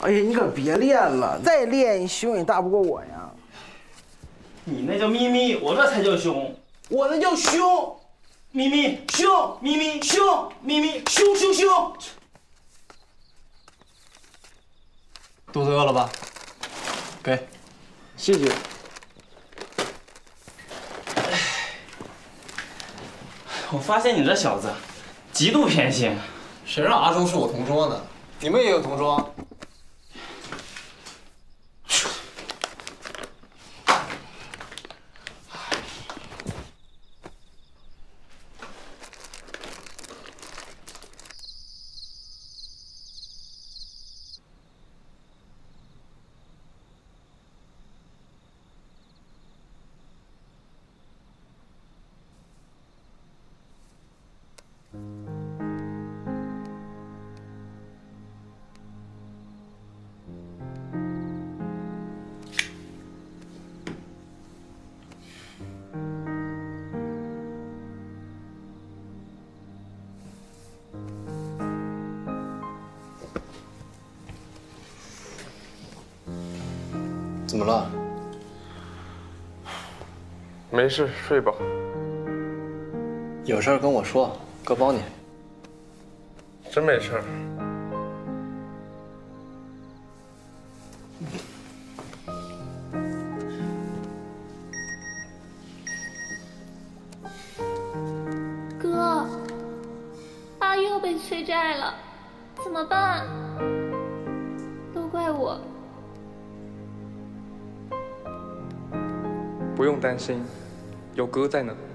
哎呀，你可别练了，再练胸也大不过我呀。 你那叫咪咪，我这才叫胸。 我那叫胸， 咪咪胸，咪咪胸，咪咪胸胸胸。肚子饿了吧？给， 谢谢。 我发现你这小子极度偏心。 谁让阿忠是我同桌呢？你们也有同桌？怎么了？ 没事，睡吧。 有事跟我说，哥帮你。 真没事。 哥，爸又被催债了，怎么办？都怪我。 不用担心，有哥在呢。